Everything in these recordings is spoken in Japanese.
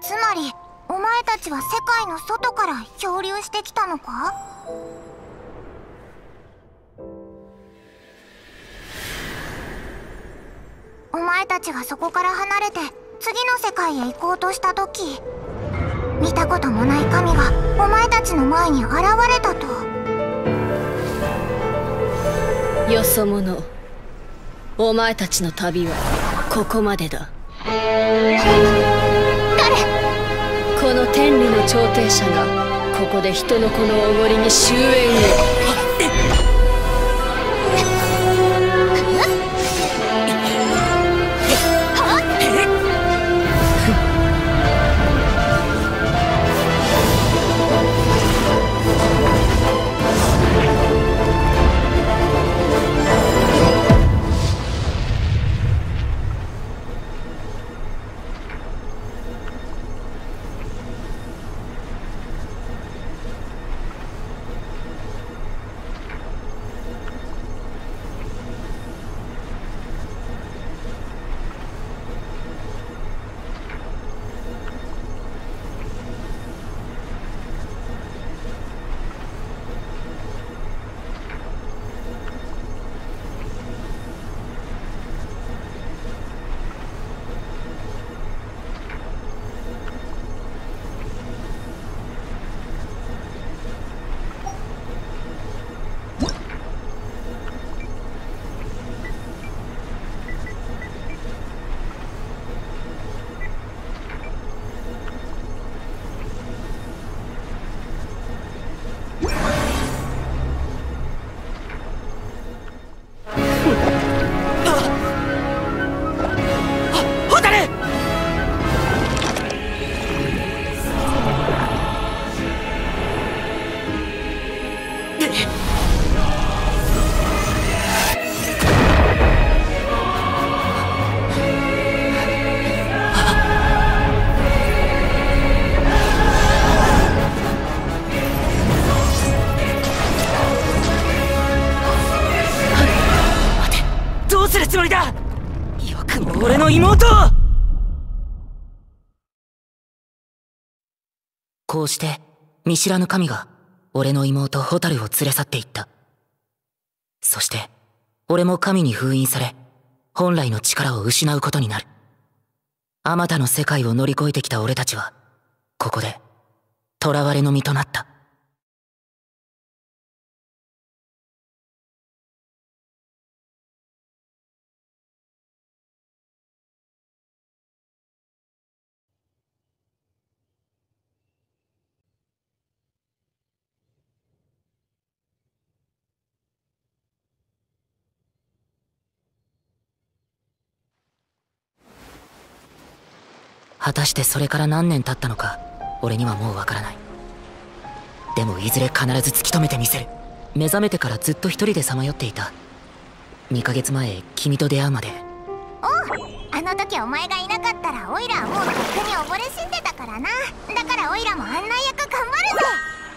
つまりお前たちは世界の外から漂流してきたのか？お前たちがそこから離れて次の世界へ行こうとした時、見たこともない神がお前たちの前に現れたと。 よそ者、お前たちの旅はここまでだ。この天理の調停者がここで人の子のおごりに終焉へ。俺の妹を。 こうして見知らぬ神が俺の妹ホタルを連れ去っていった。そして俺も神に封印され本来の力を失うことになる。あまたの世界を乗り越えてきた俺たちはここで囚われの身となった。果たしてそれから何年経ったのか俺にはもうわからない。でもいずれ必ず突き止めてみせる。目覚めてからずっと一人でさまよっていた。2ヶ月前君と出会うまで。 おう、あの時お前がいなかったらオイラはもうとっくに溺れ死んでたからな。だからオイラも案内役頑張るぜ。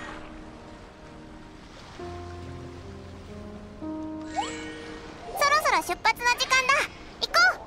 そろそろ出発の時間だ。行こう。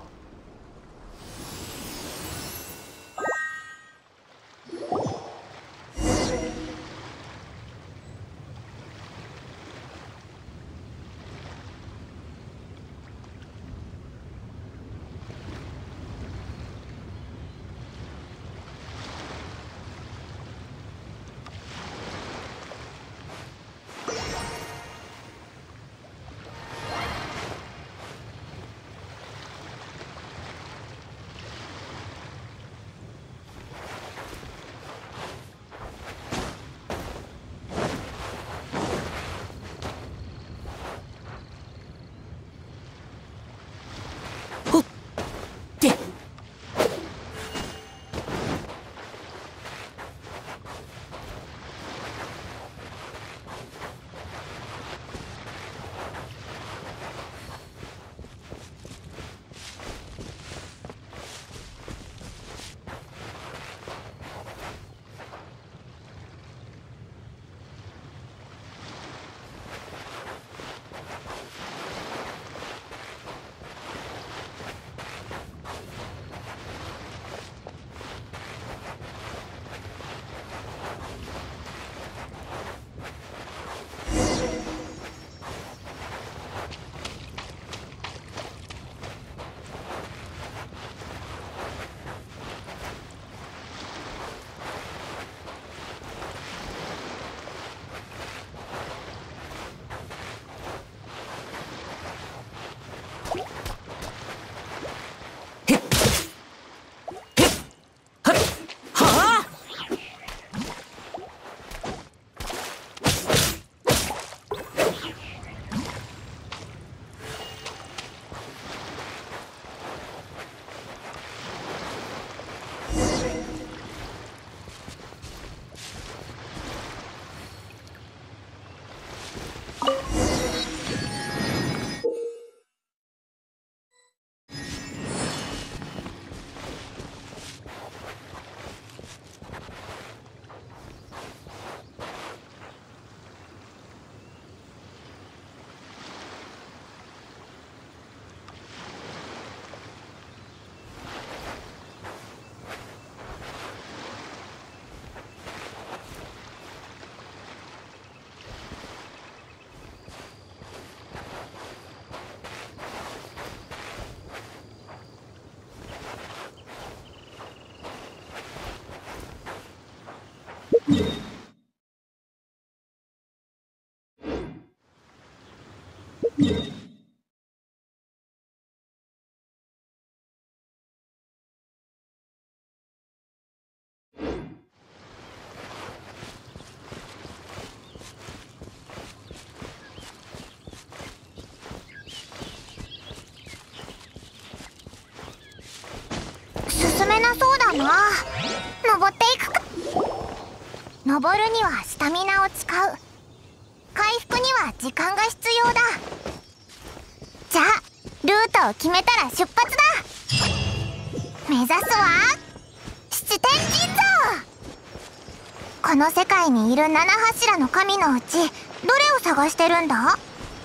進めなそうだな。登っていくか。登るにはスタミナを使う。回復には時間が必要だ。じゃあルートを決めたら出発だ。目指すは七天神像。この世界にいる七柱の神のうちどれを探してるんだ？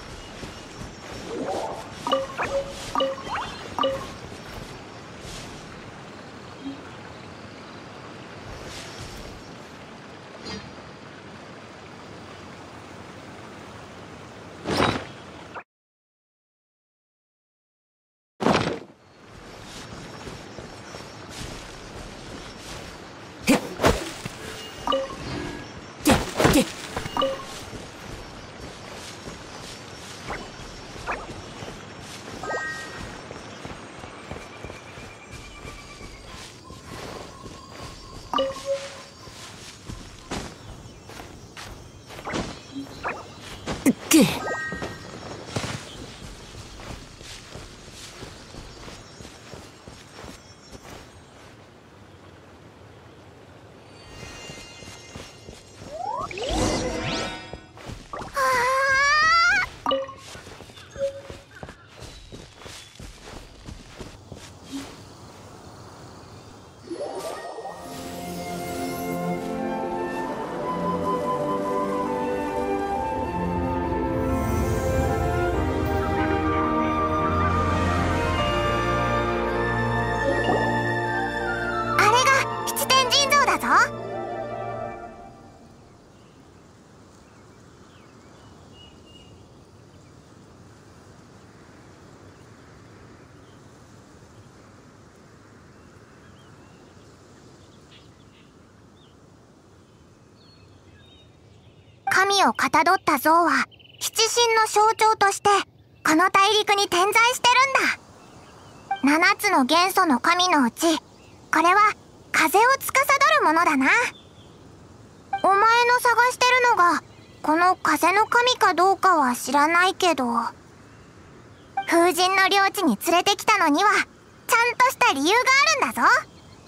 神をかたどった像は七神の象徴としてこの大陸に点在してるんだ。7つの元素の神のうちこれは風を司るものだな。お前の探してるのがこの風の神かどうかは知らないけど、風神の領地に連れてきたのにはちゃんとした理由があるんだぞ。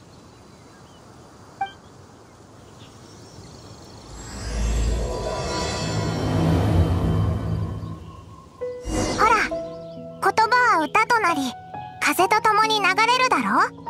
ほら、言葉は歌となり風と共に流れるだろ。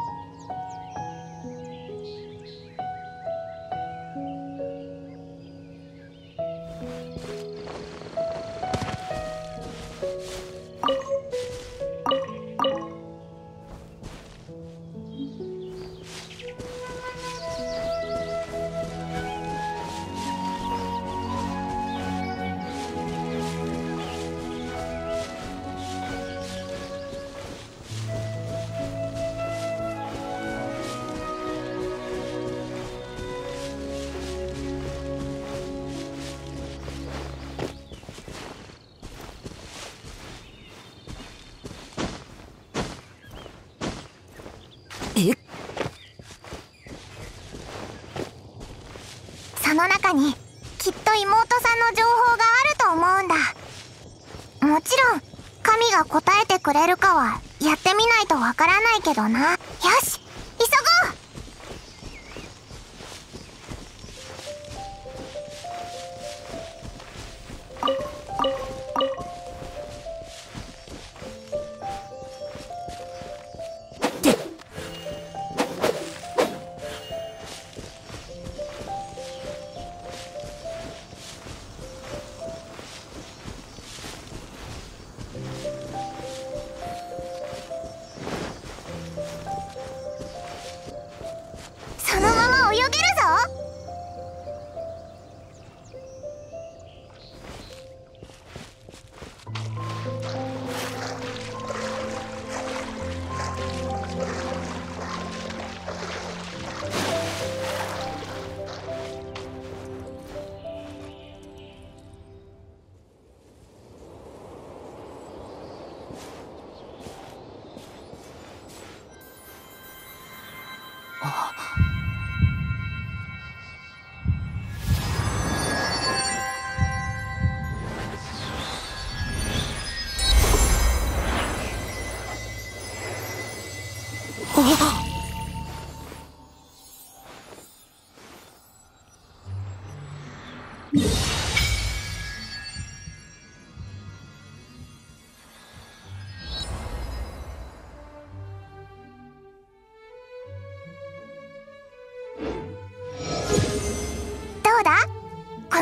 その中にきっと妹さんの情報があると思うんだ。もちろん神が答えてくれるかはやってみないとわからないけどな。よし、急ごう。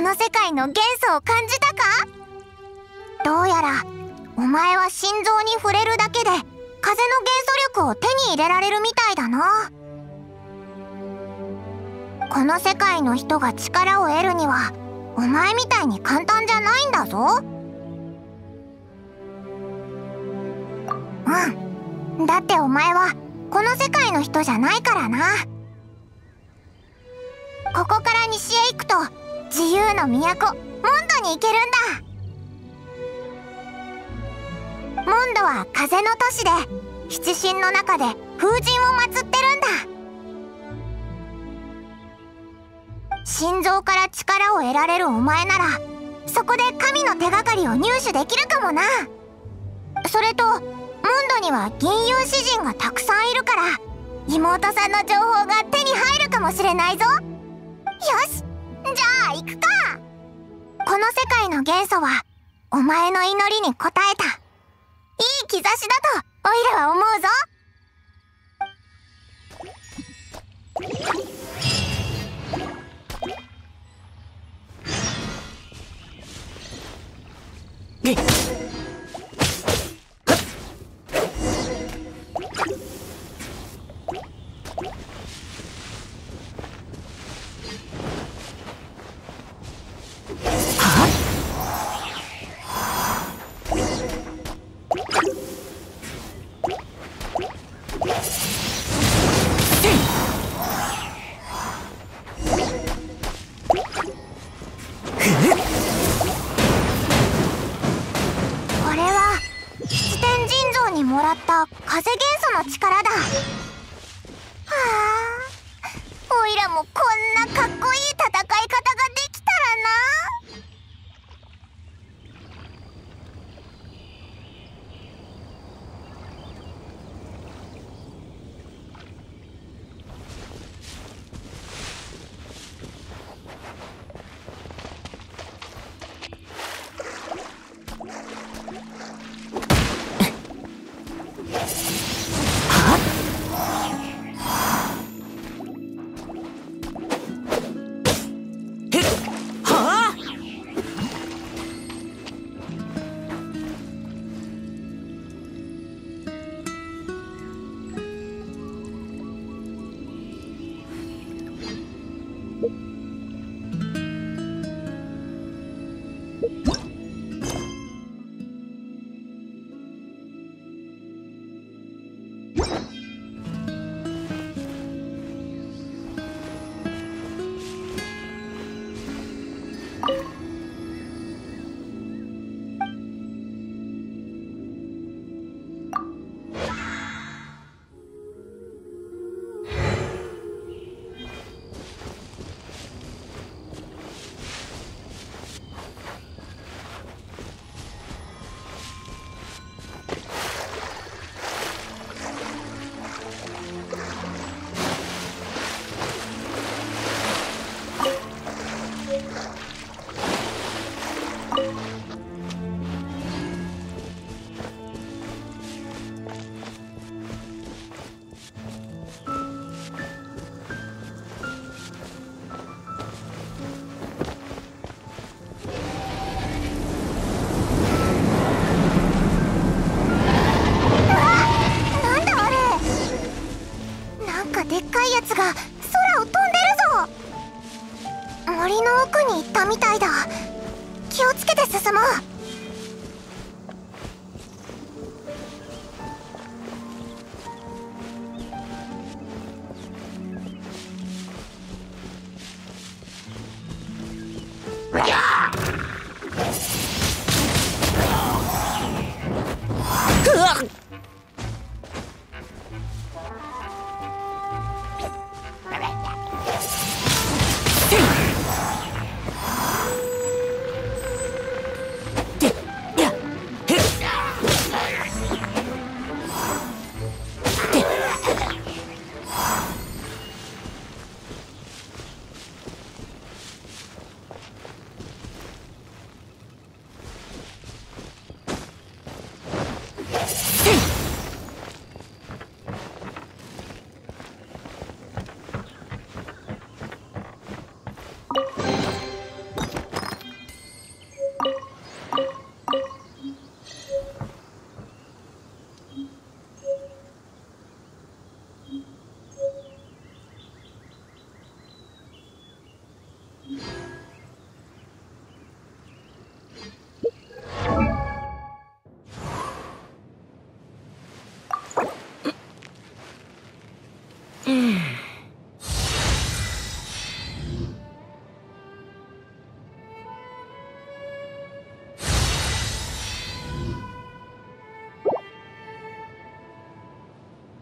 の世界の元素を感じたか？どうやらお前は心臓に触れるだけで風の元素力を手に入れられるみたいだな。この世界の人が力を得るにはお前みたいに簡単じゃないんだぞ。うん、だってお前はこの世界の人じゃないからな。ここから西へ行くと自由の都モンドに行けるんだ。モンドは風の都市で七神の中で風神を祀ってるんだ。心臓から力を得られるお前ならそこで神の手がかりを入手できるかもな。それとモンドには銀融詩人がたくさんいるから妹さんの情報が手に入るかもしれないぞ。よし、じゃあ行くか。この世界の元素はお前の祈りに応えたいい兆しだとオイラは思うぞ。もらった風元素の力だ。はあ、おいらもこんなかっこいい戦い方ができたらな。でっかいやつが空を飛んでるぞ。森の奥に行ったみたいだ。気をつけて進もう。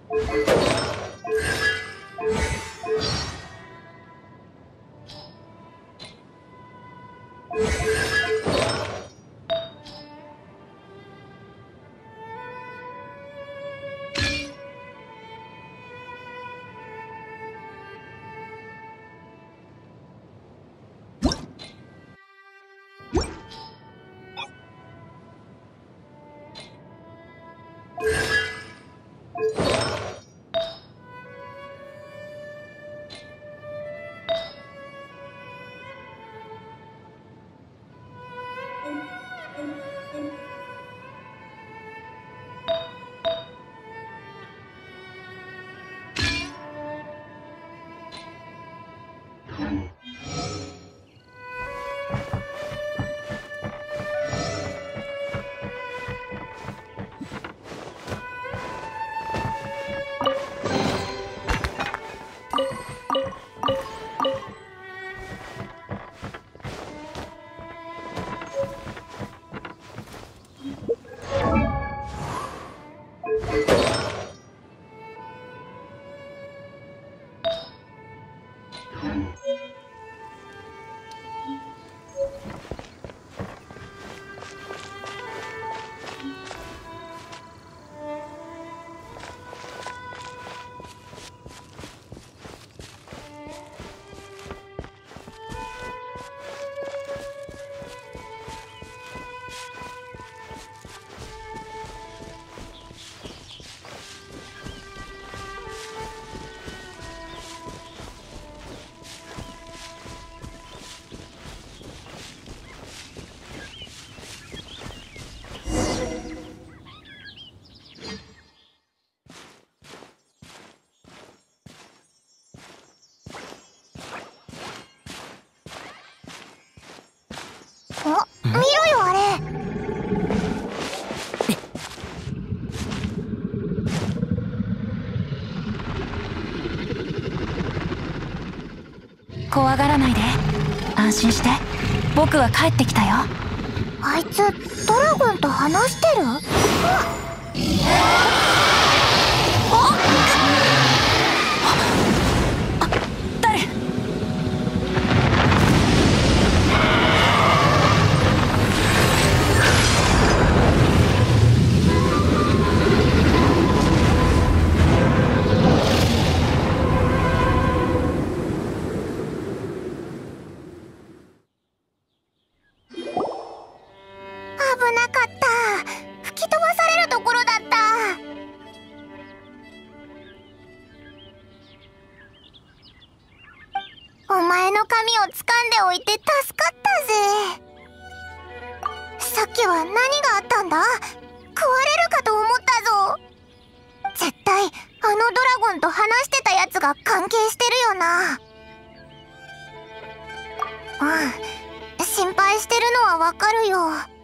見ろよあれ。 怖がらないで、安心して。僕は帰ってきたよ。 あいつドラゴンと話してる？ 誰？ 危なかった。吹き飛ばされるところだった。お前の髪を掴んでおいて助かったぜ。さっきは何があったんだ？食われるかと思ったぞ。絶対あのドラゴンと話してたやつが関係してるよな。うん、心配してるのはわかるよ。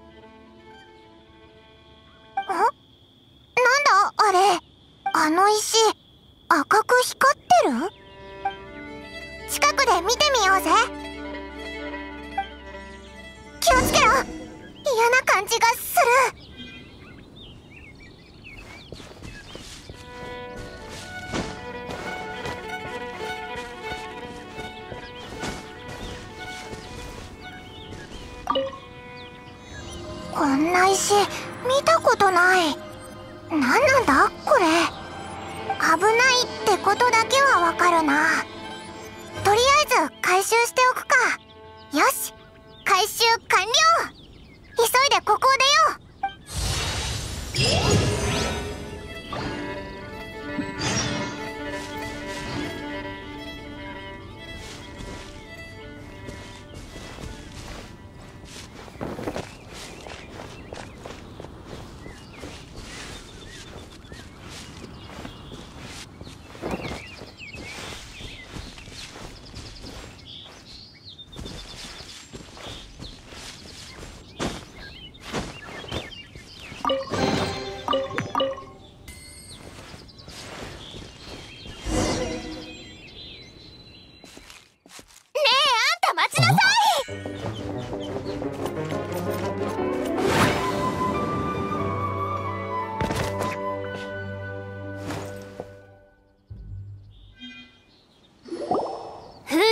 なんだあれ。あの石赤く光ってる？近くで見てみようぜ。気をつけろ。嫌な感じがする。こんな石見たことない。何なんだこれ。危ないってことだけはわかるな。とりあえず回収しておくか。よし、回収完了。急いでここを出よう。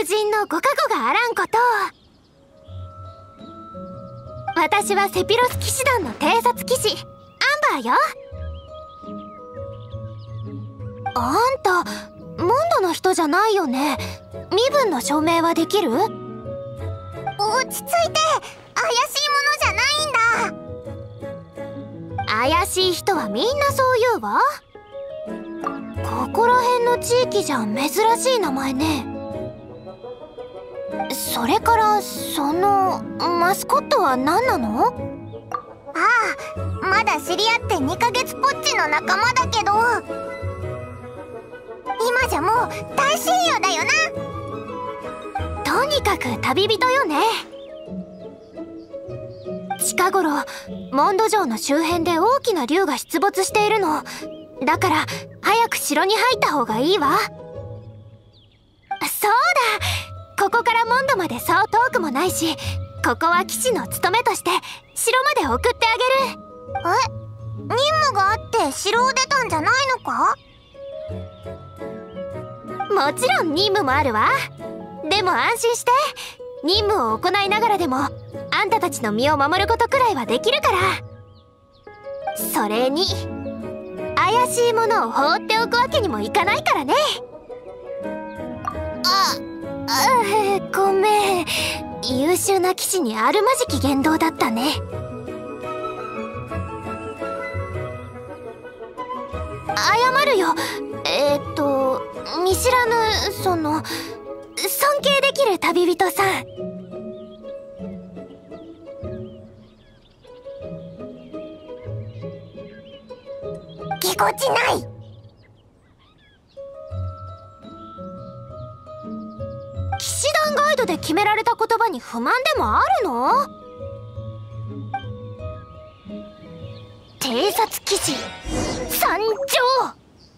人のご加護があらんこと。私はセピロス騎士団の偵察騎士アンバーよ。あんたモンドの人じゃないよね。身分の証明はできる？落ち着いて、怪しいものじゃないんだ。怪しい人はみんなそう言うわ。ここら辺の地域じゃ珍しい名前ね。それからそのマスコットは何なの？ああ、まだ知り合って2ヶ月ぽっちの仲間だけど、今じゃもう大親友だよな。とにかく旅人よね。近頃モンド城の周辺で大きな竜が出没しているのだから、早く城に入った方がいいわ。そうだ、ここからモンドまでそう遠くもないし、ここは騎士の務めとして城まで送ってあげる。任務があって城を出たんじゃないのか？もちろん任務もあるわ。でも安心して、任務を行いながらでもあんたたちの身を守ることくらいはできるから。それに怪しいものを放っておくわけにもいかないからね。ごめん。優秀な騎士にあるまじき言動だったね。謝るよ。見知らぬ、尊敬できる旅人さん。ぎこちない。騎士団ガイドで決められた言葉に不満でもあるの？偵察騎士参上。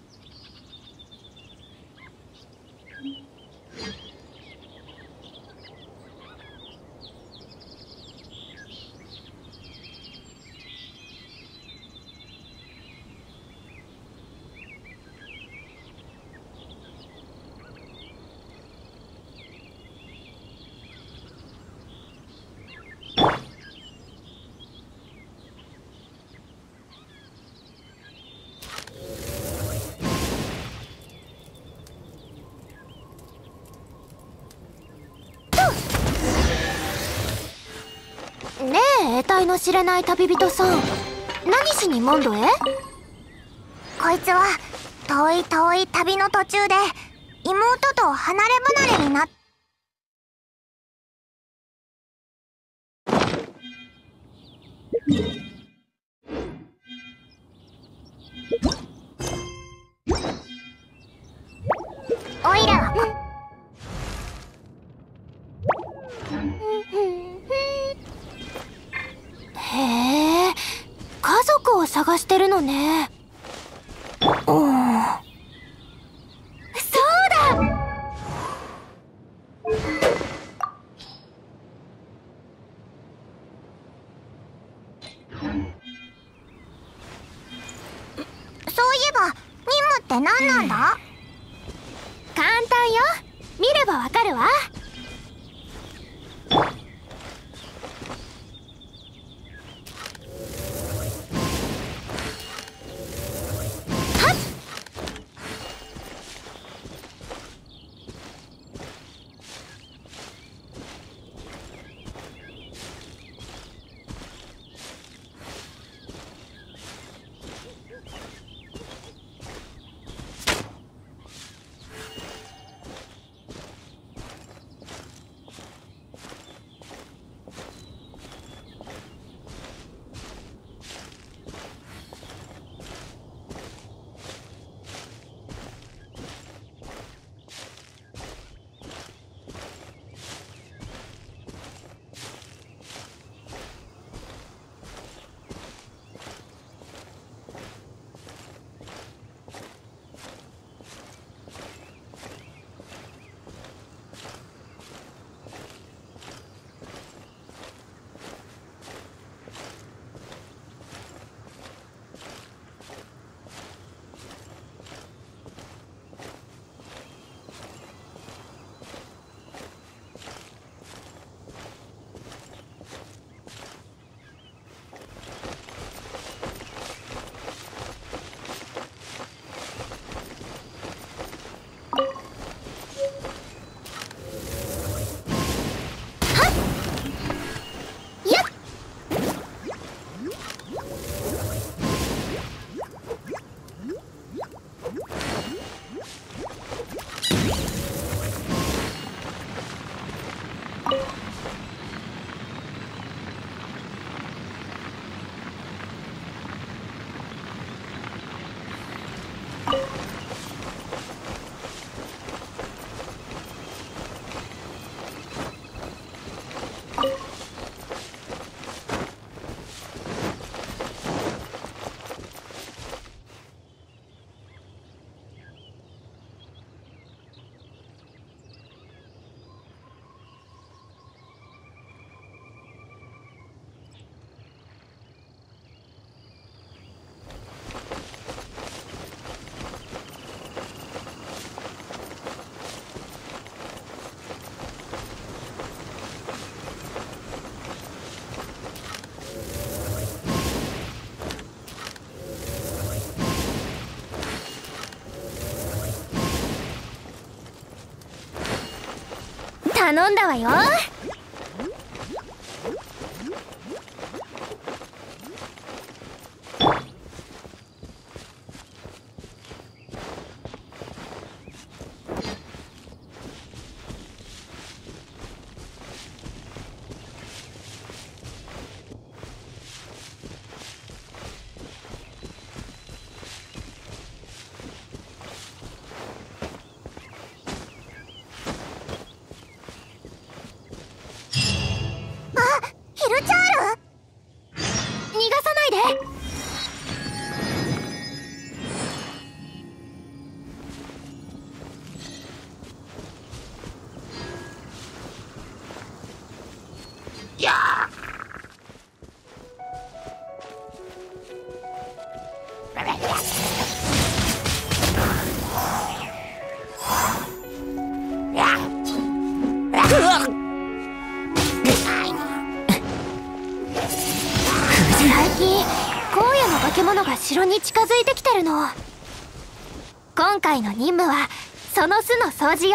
ねえ、得体の知れない旅人さん、何しにモンドへ？こいつは遠い遠い旅の途中で妹と離れ離れになっおいらはへえ、家族を探してるのね。そうだ。そういえば任務って何なんだ？簡単よ。見ればわかるわ。 頼んだわよ。ヒルチャール、逃がさないで。最近荒野の化け物が城に近づいてきてるの。今回の任務はその巣の掃除よ。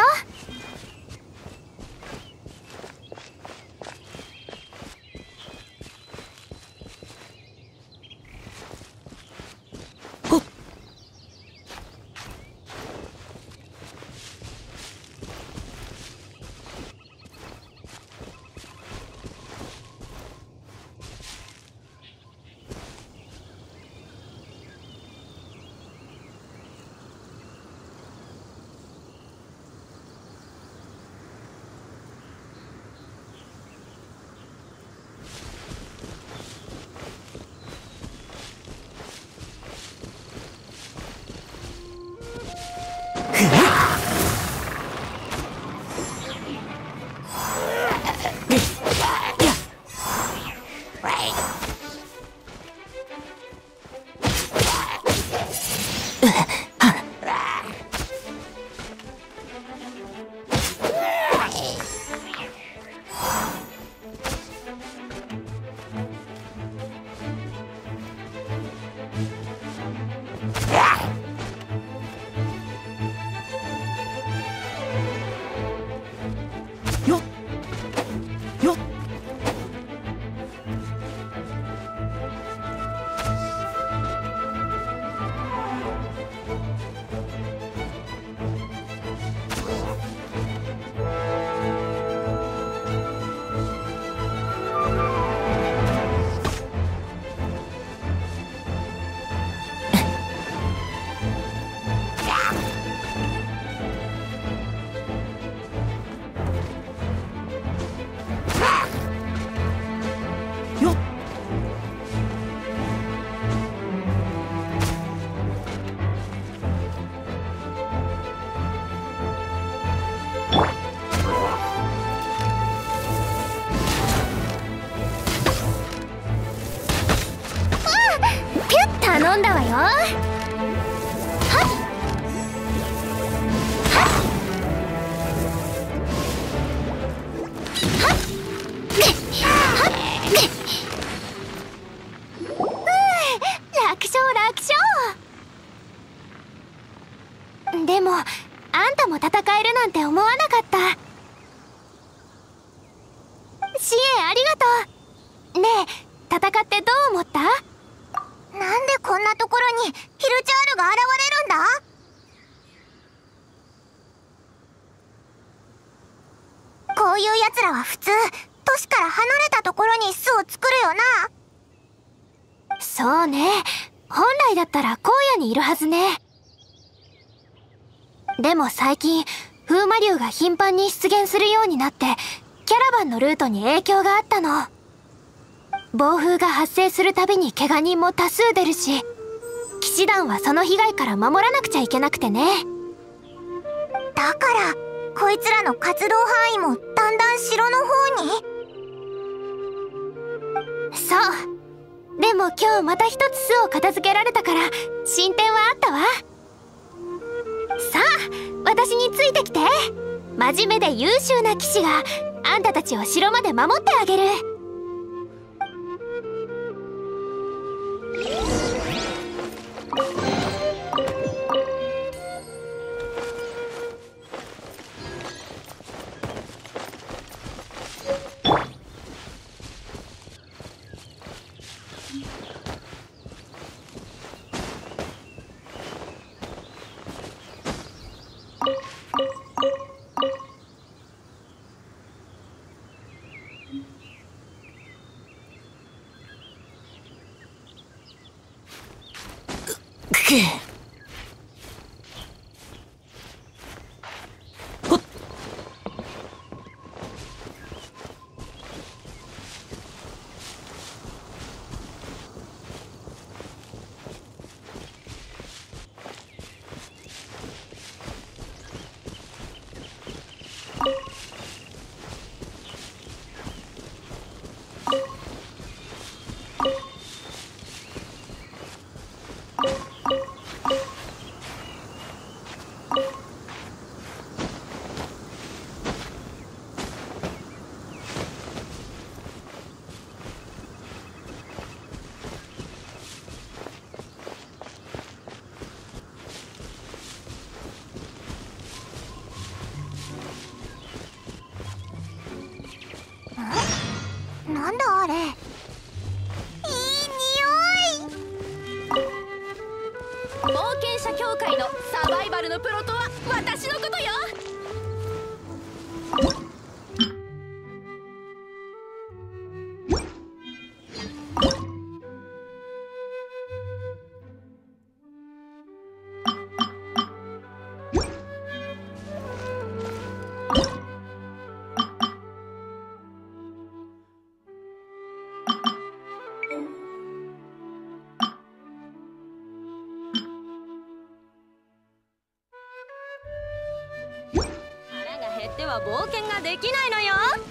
頼んだわよ。はっはっはっ楽勝楽勝。でもあんたも戦えるなんて思わなかった。支援ありがとう。ねえ、戦ってどう思った？なんでこんなところにヒルチャールが現れるんだ？こういう奴らは普通都市から離れたところに巣を作るよな。そうね、本来だったら荒野にいるはずね。でも最近風魔竜が頻繁に出現するようになってキャラバンのルートに影響があったの。暴風が発生するたびに怪我人も多数出るし、騎士団はその被害から守らなくちゃいけなくてね。だからこいつらの活動範囲もだんだん城の方に。そう。でも今日また一つ巣を片付けられたから進展はあったわ。さあ私についてきて。真面目で優秀な騎士があんたたちを城まで守ってあげる。 ほっ。 なんだあれ。いい匂い。 冒険者協会のサバイバルのプロとは私のことよ。腹が減っては冒険ができないのよ。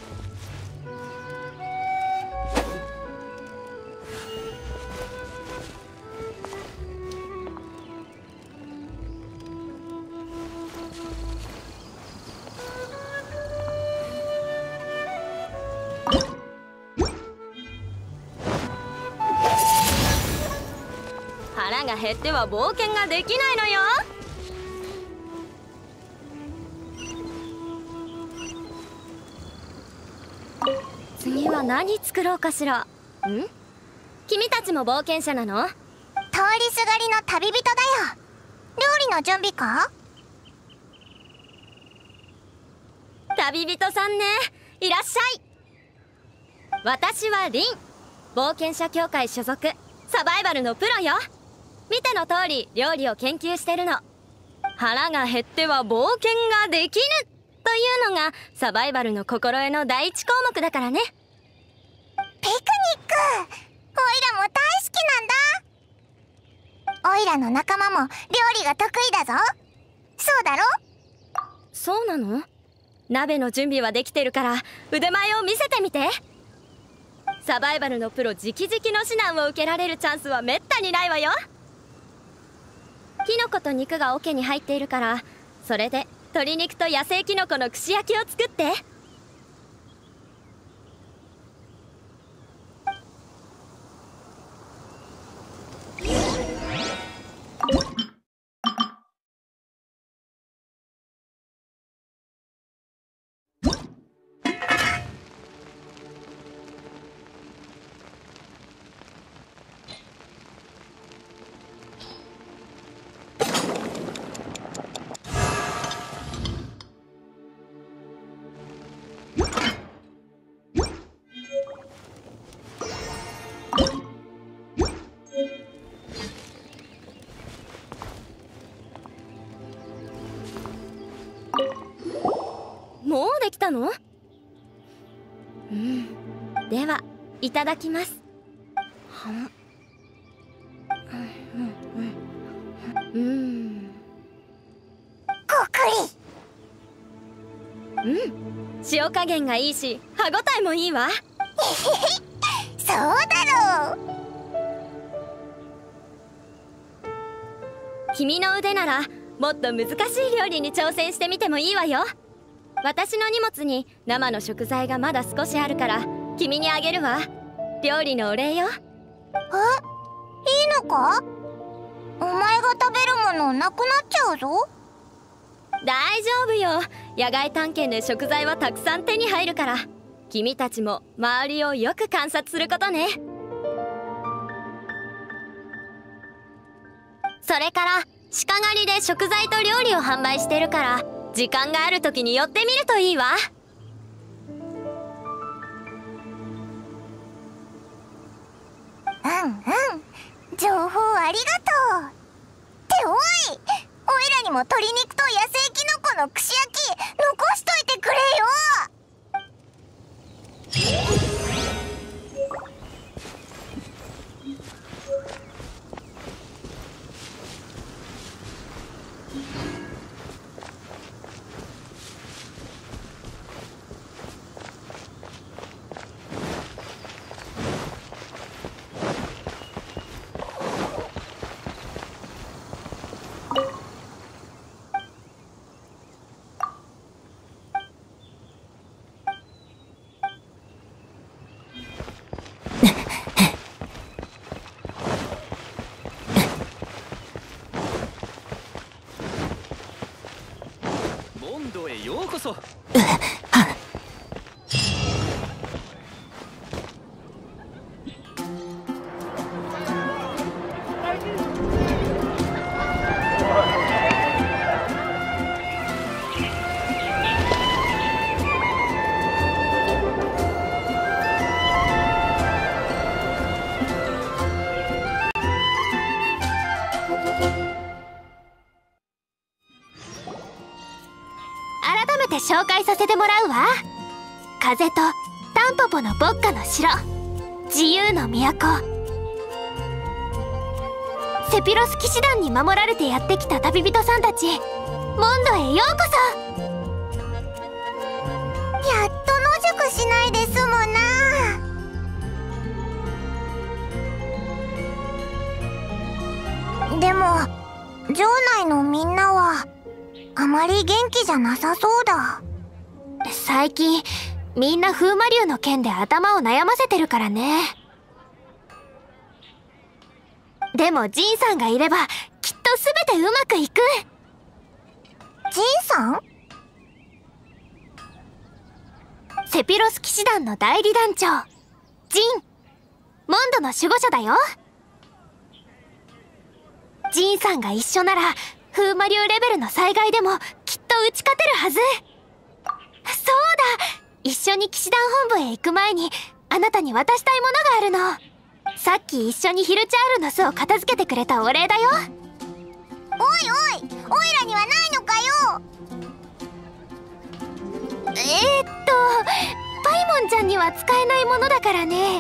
腹が減っては冒険ができないのよ。次は何作ろうかしら。ん？君たちも冒険者なの？ 通りすがりの旅人だよ。料理の準備か？ 旅人さんね、いらっしゃい。私はリン、冒険者協会所属、サバイバルのプロよ。見ての通り料理を研究してるの。腹が減っては冒険ができぬというのがサバイバルの心得の第一項目だからね。 ピクニック、オイラも大好きなんだ。オイラの仲間も料理が得意だぞ。そうだろ？ そうなの？鍋の準備はできてるから腕前を見せてみて。サバイバルのプロ直々の指南を受けられるチャンスはめったにないわよ。キノコと肉が桶に入っているから、それで鶏肉と野生キノコの串焼きを作って。もうできたの？ではいただきます。 ごくり。 塩加減がいいし歯ごたえもいいわ。 そうだろう。 君の腕ならもっと難しい料理に挑戦してみてもいいわよ。私の荷物に生の食材がまだ少しあるから君にあげるわ。料理のお礼よ。 いいのか？お前が食べるものなくなっちゃうぞ。 大丈夫よ。野外探検で食材はたくさん手に入るから。君たちも周りをよく観察することね。それから鹿狩りで食材と料理を販売してるから、時間がある時に寄ってみるといいわ。 情報ありがとう。 おい、おいらにも鶏肉と野生キノコの串焼き残しといてくれよ。 モンドへようこそ。 改めて紹介させてもらうわ。風とタンポポの牧歌の城、自由の都。セピロス騎士団に守られてやってきた旅人さんたち、モンドへようこそ。 やっと野宿しないで済むな。でも城内のみんなはあまり元気じゃなさそうだ。 最近みんな風魔流の件で頭を悩ませてるからね。でもジンさんがいればきっと全てうまくいく。 ジンさん？ セピロス騎士団の代理団長、ジン。モンドの守護者だよ。ジンさんが一緒なら風魔流レベルの災害でもきっと打ち勝てるはず。そうだ、一緒に騎士団本部へ行く前にあなたに渡したいものがあるの。さっき一緒にヒルチャールの巣を片付けてくれたお礼だよ。 おいおい、おいらにはないのかよ。 パイモンちゃんには使えないものだからね。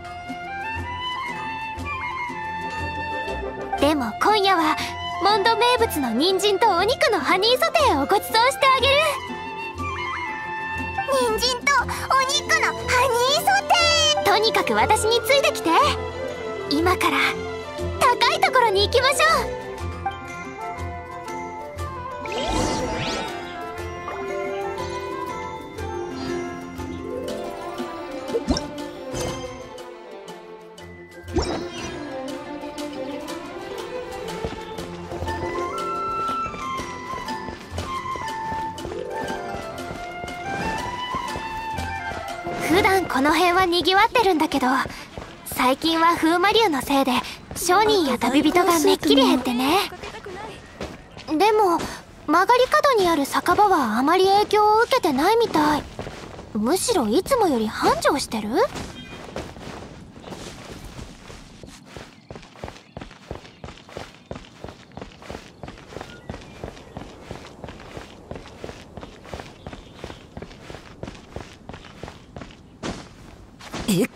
でも今夜はモンド名物の人参とお肉のハニーソテーをご馳走してあげる。 人参とお肉のハニーソテー。 とにかく私についてきて。今から高いところに行きましょう。普段この辺はにぎわってるんだけど、最近は風魔流のせいで商人や旅人がめっきり減ってね。でも曲がり角にある酒場はあまり影響を受けてないみたい。むしろいつもより繁盛してる。 え？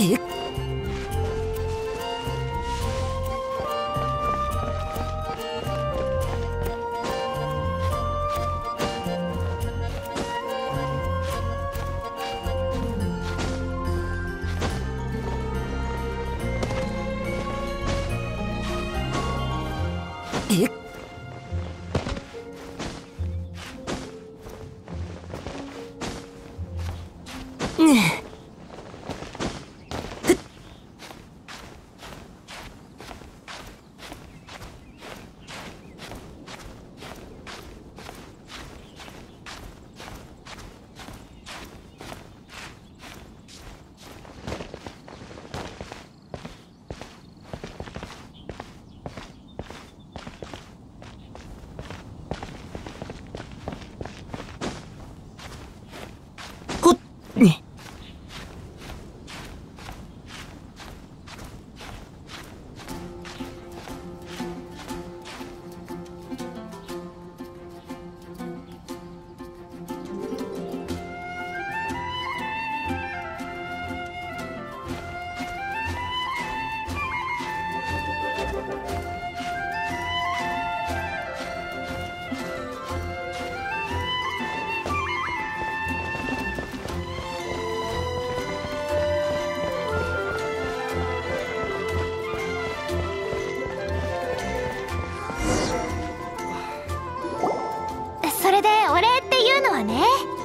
えほっねそれでお礼っていうのはね、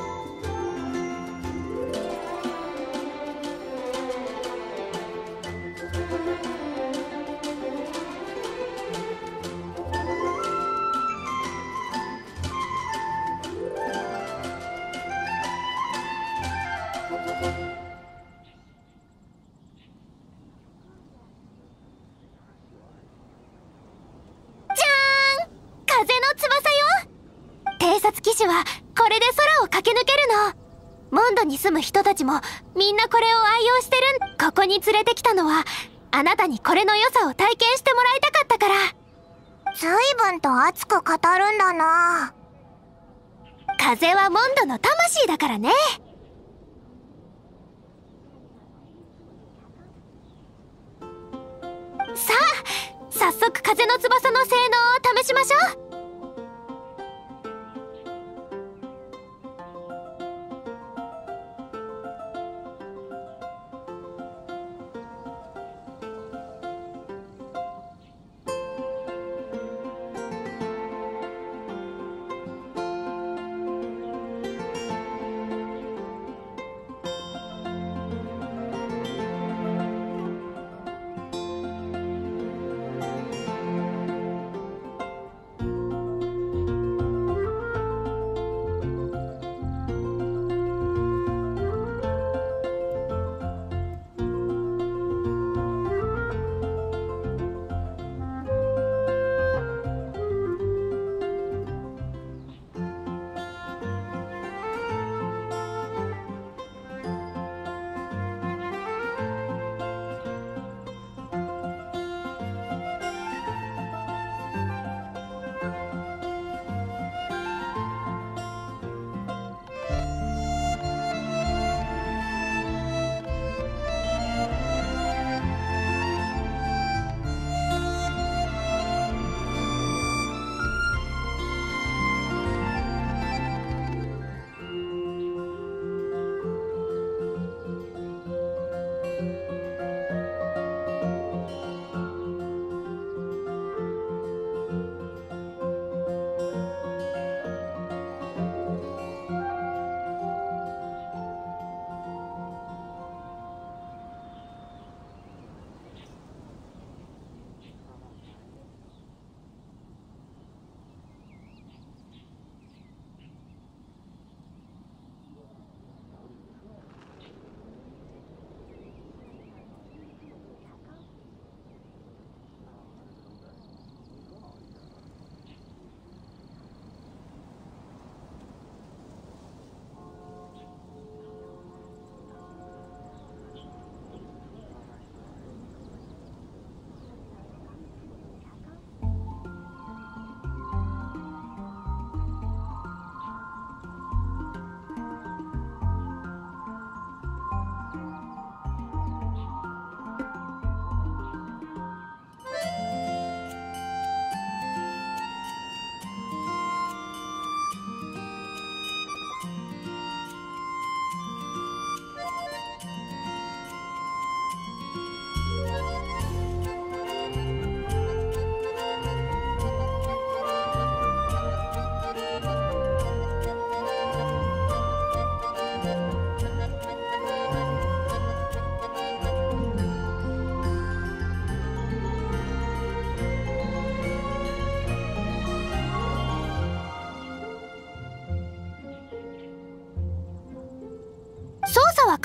じゃーん、風の翼よ。偵察騎士はこれで空を駆け抜けるの。モンドに住む人たちもみんなこれを愛用してるん。ここに連れてきたのはあなたにこれの良さを体験してもらいたかったから。随分と熱く語るんだな。風はモンドの魂だからね。さあ、早速風の翼の性能を試しましょう。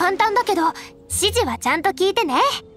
簡単だけど指示はちゃんと聞いてね。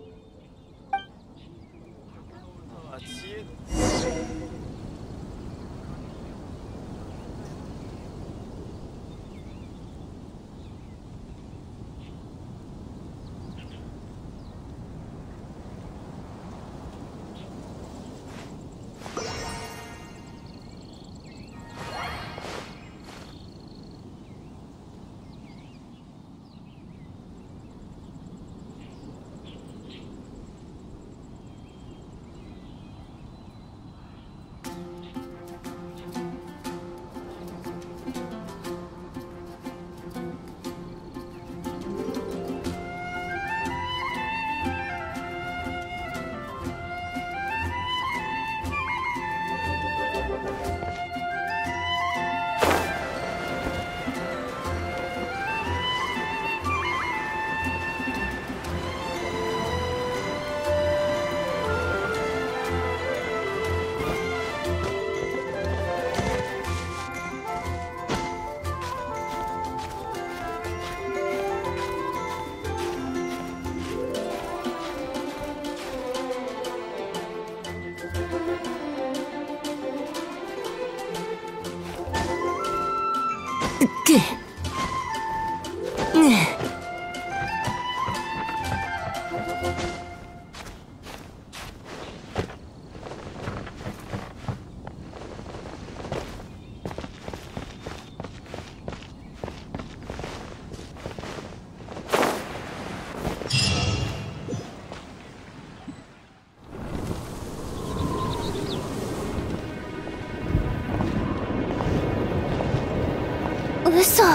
嘘。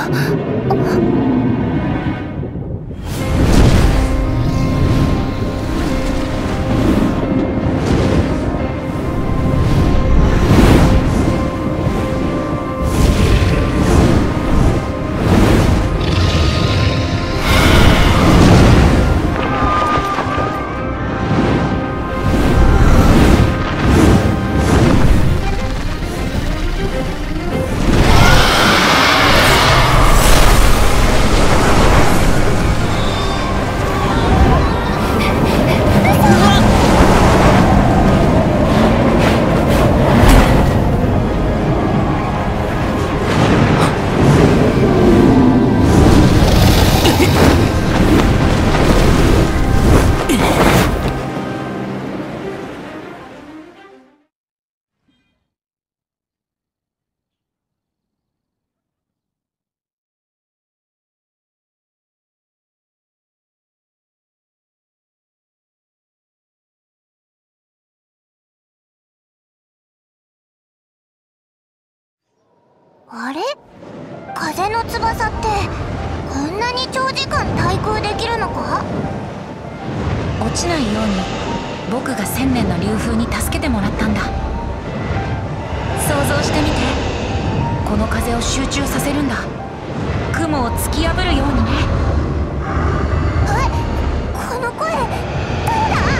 あれ？風の翼ってこんなに長時間対空できるのか？ 落ちないように僕が1000年の流風に助けてもらったんだ。想像してみて、この風を集中させるんだ。雲を突き破るようにね。 この声誰だ？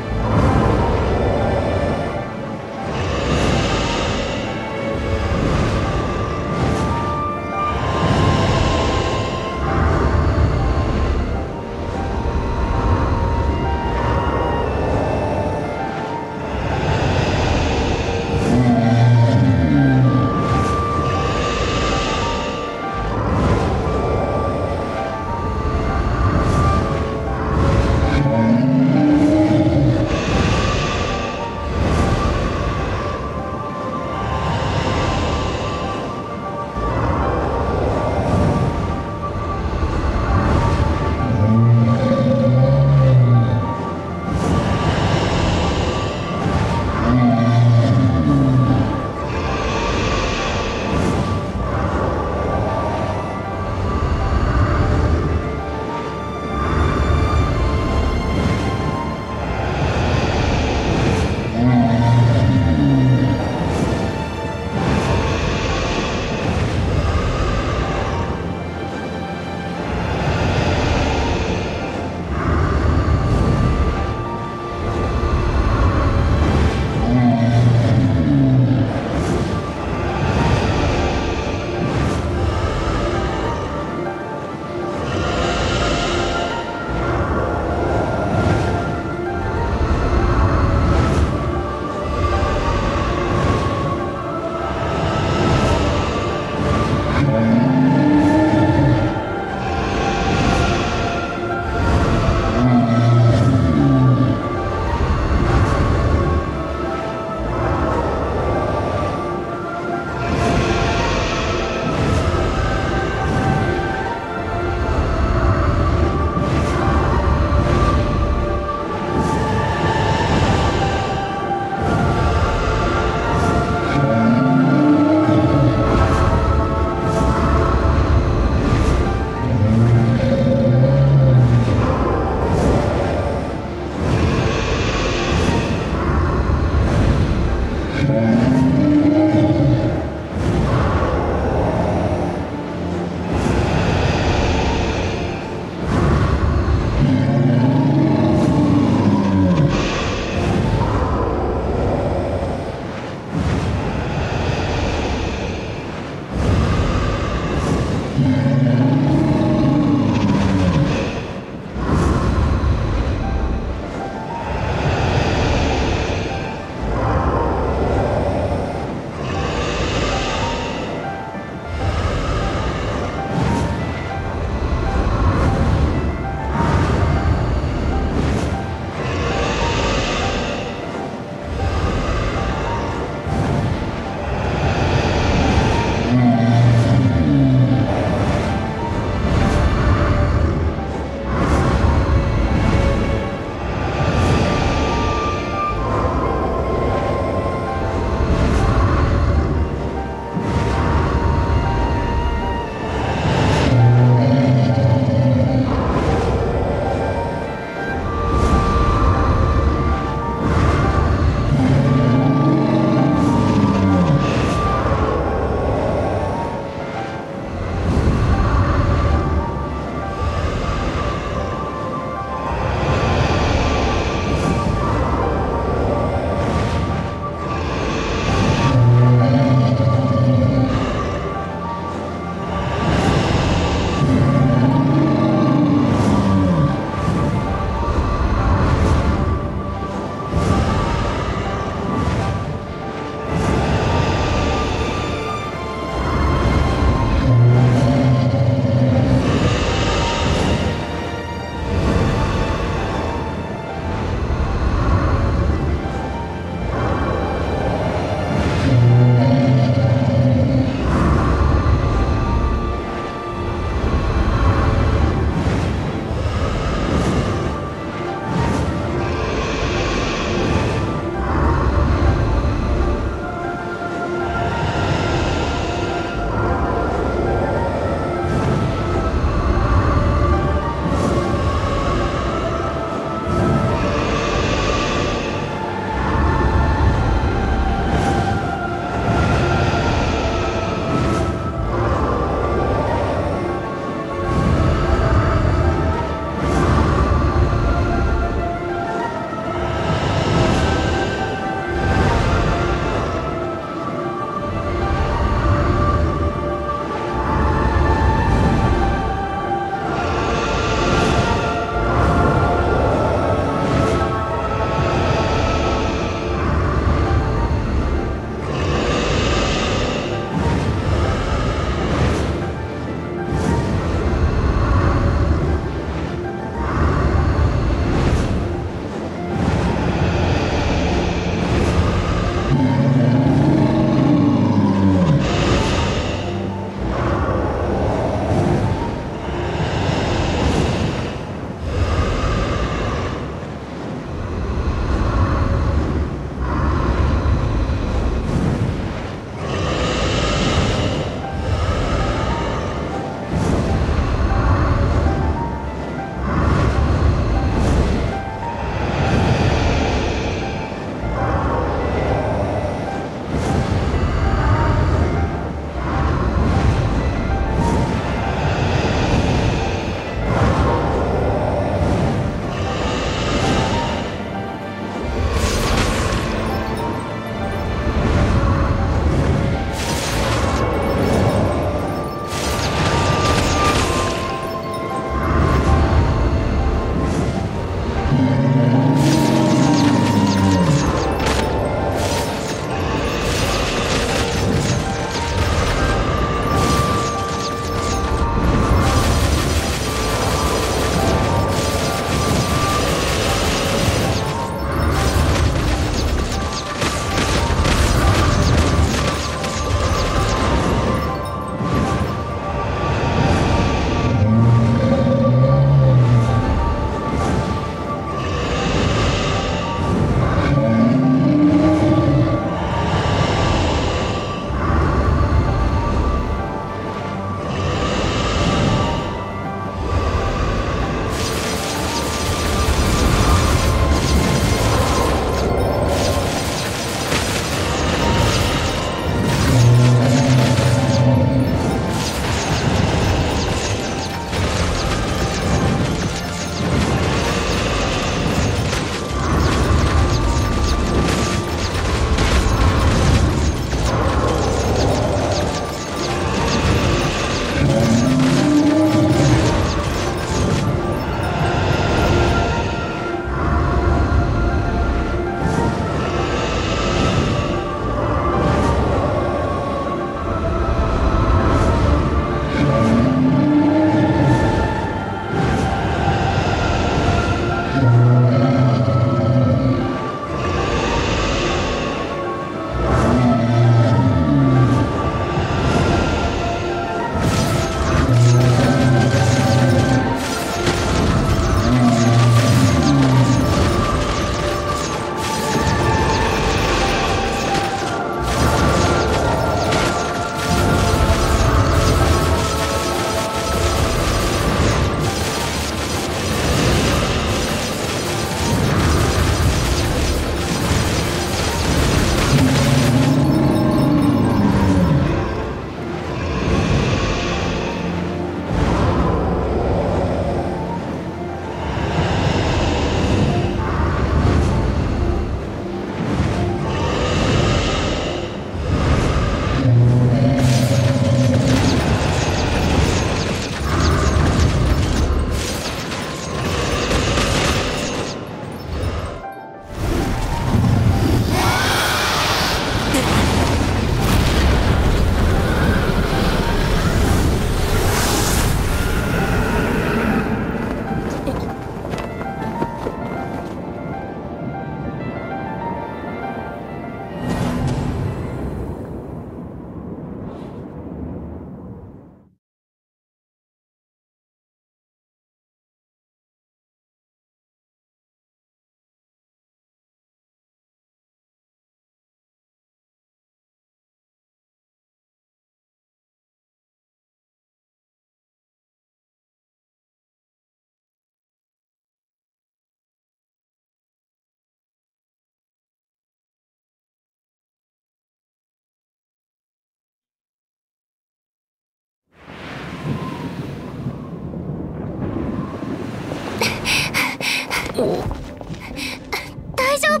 大丈夫？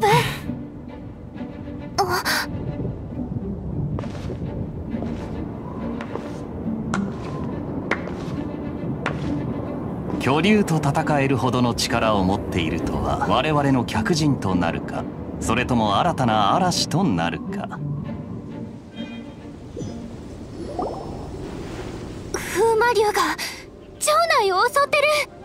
巨竜と戦えるほどの力を持っているとは、我々の客人となるか、それとも新たな嵐となるか。 風魔竜が城内を襲ってる。